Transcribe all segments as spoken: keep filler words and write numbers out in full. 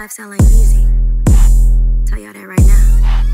lifestyle ain't easy. Tell y'all that right now.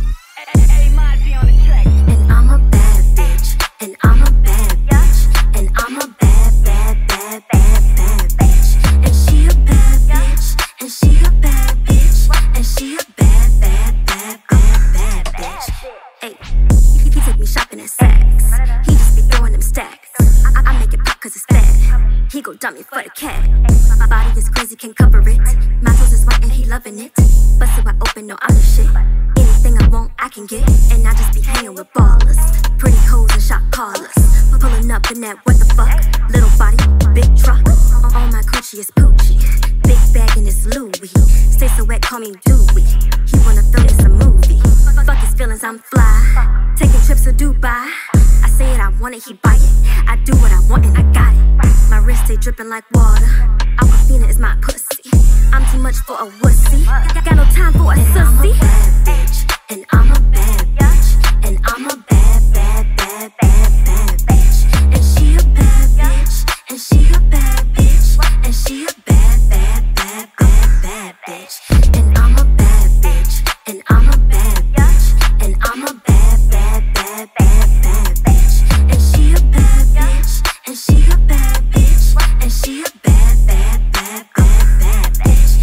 And I'm a bad bitch, and I'm a bad bitch, and I'm a bad, bad, bad, bad, bad bitch. And she a bad bitch, and she a bad bitch, and she a bad, bad, bad, bad, bad bitch. Hey, he, he take me shopping at Saks. He just be throwing them stacks. I, I make it pop cause it's bad. He go dump me for the cat. My body is crazy, can't cover it. My toes is white and he loving it. Bust it wide open, no I'm the shit. Anything I want, I can get. And I just be hanging with ballers, pretty hoes and shot callers. Pulling up in that what the fuck. Little body, big truck. All my coochie is poochie. Big bag and it's Louis. Stay so wet, call me Dewey. He wanna film this a movie. Fuck his feelings, I'm fly. Taking trips to Dubai. I say it, I want it, he buy it. I do what I want and I got it. My wrist stay dripping like water. Aquafina is my pussy. I'm too much for a wussy. Got no time for a sussy. And I'm a bad bitch, and I'm a bad, bad, bad, bad, bad bitch. And she a bad bitch, and she a bad bitch, and she a bad, bad, bad, bad, bad bitch. And I'm a bad bitch, and I'm a bad bitch, and I'm a bad, bad, bad, bad, bad bitch. And she a bad bitch, and she a bad bitch, and she a bad, bad, bad, bad, bad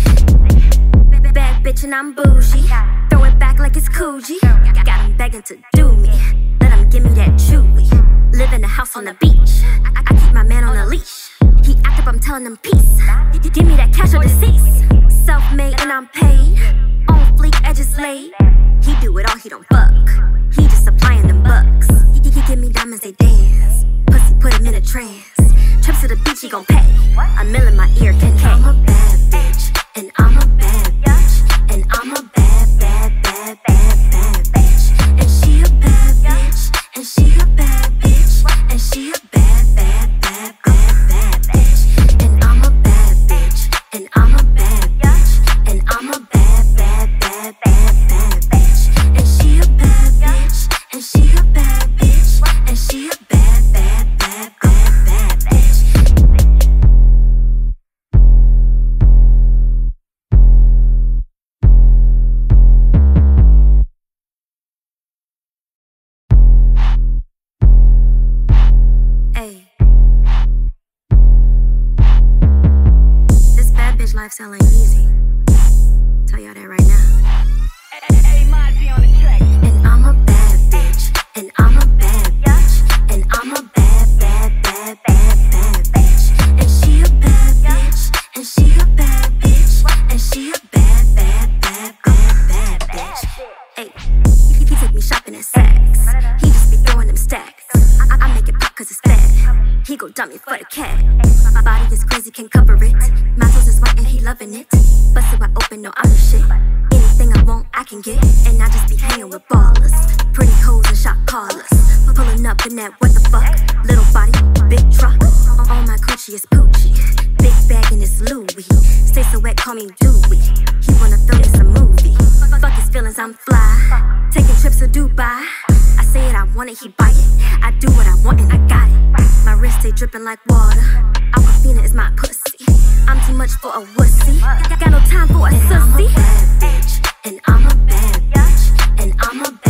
bitch. Bad bitch and I'm bougie. Throw it back like it's Coogee. Got him begging to do me. Let him give me that chewy. Live in a house on the beach. I, I keep my man on a leash. He act up, I'm telling him peace. Give me that cash or deceased. Self-made and I'm paid. On fleek, edges laid. He do it all, he don't fuck. He just supplying them bucks. He, he give me diamonds, they dance. Pussy put him in a trance. Trips to the beach, he gon' pay. A mill in my ear, can I'm a bad bitch, and I'm a bad bitch, and I'm a bad, bad, bad, bad, bad bitch. And she a bad bitch, and she a bad bitch, and she a bad, bad, bad, bad, bad bitch. And I'm a bad bitch, and I'm a bad bitch, and I'm a bad, bad, bad, bad, bad bitch. And she a bad bitch, and she a bad bitch, and she a bad, bad, bad, bad, bad bitch. This bad bitch lifestyle ain't easy. Tell y'all that right now. And I'm a bad bitch, and I'm a bad bitch, and I'm a bad, bad, bad, bad, bad bitch. And she a bad bitch, and she a bad bitch, and she a bad, bad, bad, bad, bad bitch. Hey, he, he take me shopping at Saks. He just be throwing them stacks. I, I make it pop cause it's bad. He go dump me for the cat. My body is crazy, can't cover it. My toes is white and he loving it. Bust it wide open, no I'm the shit. Anything I want, I can get. And I just be hanging with ballers, pretty hoes and shot callers. Pulling up in that what the fuck. Little body, big truck. All my coochie is poochie. Big bag and it's Louis. Stay so wet, call me Dewey. He wanna film this a movie. Fuck his feelings, I'm fly. Taking trips to Dubai. I say it, I want it, he buy it. I do what I want and I got it. My wrist stay dripping like water. Aquafina is my pussy. I'm too much for a wussy. Got no time for a sussy. And I'm a bad bitch, and I'm a bad bitch, and I'm a bad